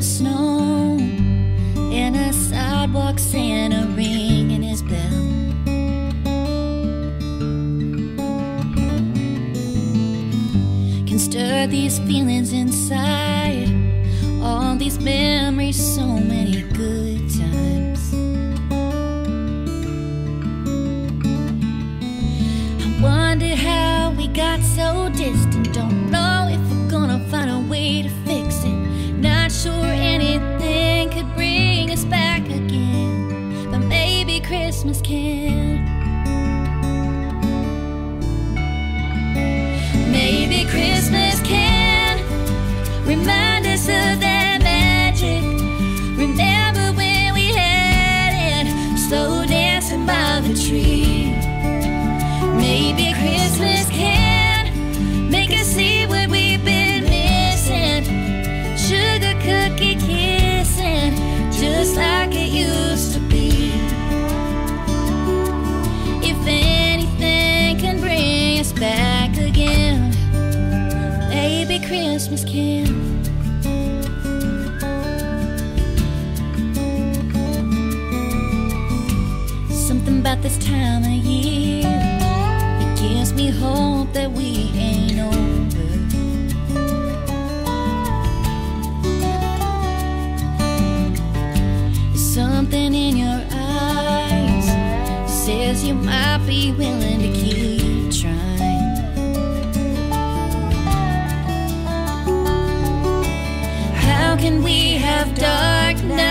the snow, and a sidewalk Santa ringing his bell. Can stir these feelings inside, all these memories, so many good times. I wonder how we got so distant. Don't know if we're gonna find a way to fix it. Not sure anything could bring us back again, but maybe Christmas can. Maybe Christmas can remind us of that magic. Remember when we had it, slow dancing by the tree. Maybe Christmas can make us see what we've been missing. Sugar cookie kissing, just like it used to be. If anything can bring us back again, maybe Christmas can. Something about this time of year, it gives me hope that we ain't over. Something in your eyes says you might be willing to keep trying. How can we have dark nights